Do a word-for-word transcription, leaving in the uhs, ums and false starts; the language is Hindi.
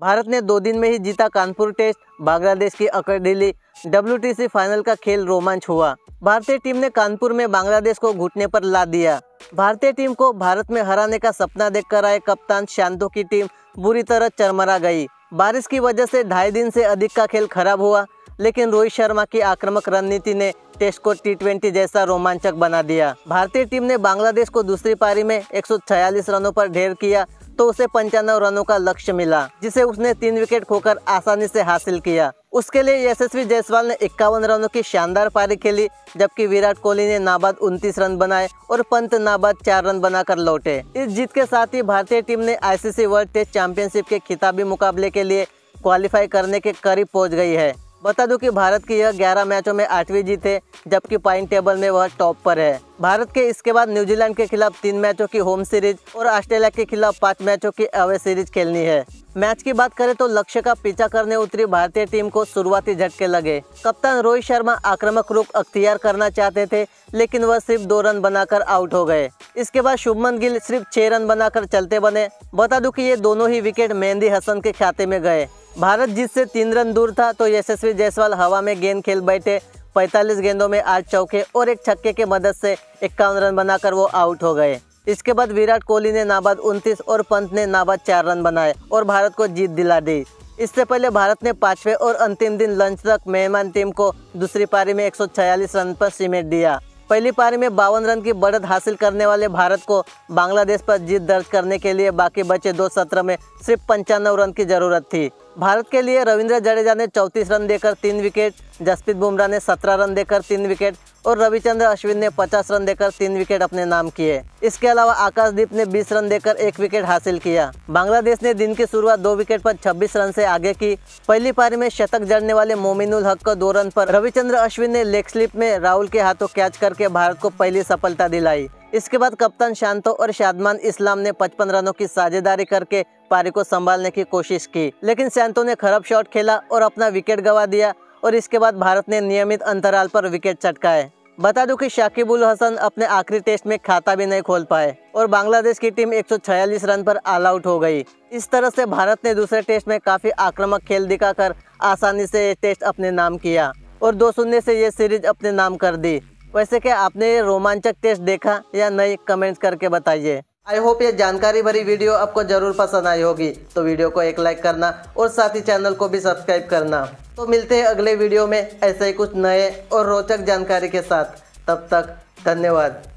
भारत ने दो दिन में ही जीता कानपुर टेस्ट, बांग्लादेश की अकड़ ढीली। डब्ल्यूटीसी फाइनल का खेल रोमांच हुआ। भारतीय टीम ने कानपुर में बांग्लादेश को घुटने पर ला दिया। भारतीय टीम को भारत में हराने का सपना देखकर आए कप्तान शांतो की टीम बुरी तरह चरमरा गई। बारिश की वजह से ढाई दिन से अधिक का खेल खराब हुआ, लेकिन रोहित शर्मा की आक्रामक रणनीति ने टेस्ट को टी ट्वेंटी जैसा रोमांचक बना दिया। भारतीय टीम ने बांग्लादेश को दूसरी पारी में एक सौ छियालीस रनों पर ढेर किया तो उसे पंचानवे रनों का लक्ष्य मिला, जिसे उसने तीन विकेट खोकर आसानी से हासिल किया। उसके लिए यशस्वी जायसवाल ने इक्यावन रनों की शानदार पारी खेली, जबकि विराट कोहली ने नाबाद उनतीस रन बनाए और पंत नाबाद चार रन बनाकर लौटे। इस जीत के साथ ही भारतीय टीम ने आईसीसी वर्ल्ड टेस्ट चैंपियनशिप के खिताबी मुकाबले के लिए क्वालिफाई करने के करीब पहुंच गई है। बता दूं कि भारत की यह ग्यारह मैचों में आठवीं जीत है, जबकि पॉइंट टेबल में वह टॉप पर है। भारत के इसके बाद न्यूजीलैंड के खिलाफ तीन मैचों की होम सीरीज और ऑस्ट्रेलिया के खिलाफ पाँच मैचों की अवे सीरीज खेलनी है। मैच की बात करें तो लक्ष्य का पीछा करने उतरी भारतीय टीम को शुरुआती झटके लगे। कप्तान रोहित शर्मा आक्रामक रुख अख्तियार करना चाहते थे, लेकिन वह सिर्फ दो रन बनाकर आउट हो गए। इसके बाद शुभमन गिल सिर्फ छह रन बनाकर चलते बने। बता दूं कि ये दोनों ही विकेट मेहंदी हसन के खाते में गए। भारत जीत से तीन रन दूर था तो यशस्वी जायसवाल हवा में गेंद खेल बैठे। पैंतालीस गेंदों में आठ चौके और एक छक्के की मदद से इक्यावन रन बनाकर वो आउट हो गए। इसके बाद विराट कोहली ने नाबाद उनतीस और पंत ने नाबाद चार रन बनाए और भारत को जीत दिला दी। इससे पहले भारत ने पांचवें और अंतिम दिन लंच तक मेहमान टीम को दूसरी पारी में एक सौ छियालीस रन पर सिमट दिया। पहली पारी में बावन रन की बढ़त हासिल करने वाले भारत को बांग्लादेश पर जीत दर्ज करने के लिए बाकी बचे दो सत्र में सिर्फ पंचानवे रन की जरूरत थी। भारत के लिए रविंद्र जडेजा ने चौंतीस रन देकर तीन विकेट, जसप्रीत बुमराह ने सत्रह रन देकर तीन विकेट और रविचंद्र अश्विन ने पचास रन देकर तीन विकेट अपने नाम किए। इसके अलावा आकाशदीप ने बीस रन देकर एक विकेट हासिल किया। बांग्लादेश ने दिन की शुरुआत दो विकेट पर छब्बीस रन से आगे की। पहली पारी में शतक जड़ने वाले मोमिनुल हक को दो रन पर रविचंद्र अश्विन ने लेग स्लिप में राहुल के हाथों कैच करके भारत को पहली सफलता दिलाई। इसके बाद कप्तान शांतो और शादमान इस्लाम ने पचपन रनों की साझेदारी करके पारी को संभालने की कोशिश की, लेकिन शांतो ने खराब शॉट खेला और अपना विकेट गंवा दिया और इसके बाद भारत ने नियमित अंतराल पर विकेट चटकाए। बता दूं कि शाकिब उल हसन अपने आखिरी टेस्ट में खाता भी नहीं खोल पाए और बांग्लादेश की टीम एक सौ छियालीस रन पर ऑल आउट हो गई। इस तरह से भारत ने दूसरे टेस्ट में काफी आक्रामक खेल दिखाकर आसानी से ये टेस्ट अपने नाम किया और दो शून्य से ये सीरीज अपने नाम कर दी। वैसे क्या आपने ये रोमांचक टेस्ट देखा या नहीं, कमेंट्स करके बताइए। आई होप ये जानकारी भरी वीडियो आपको जरूर पसंद आई होगी, तो वीडियो को एक लाइक करना और साथ ही चैनल को भी सब्सक्राइब करना। तो मिलते हैं अगले वीडियो में ऐसे ही कुछ नए और रोचक जानकारी के साथ। तब तक धन्यवाद।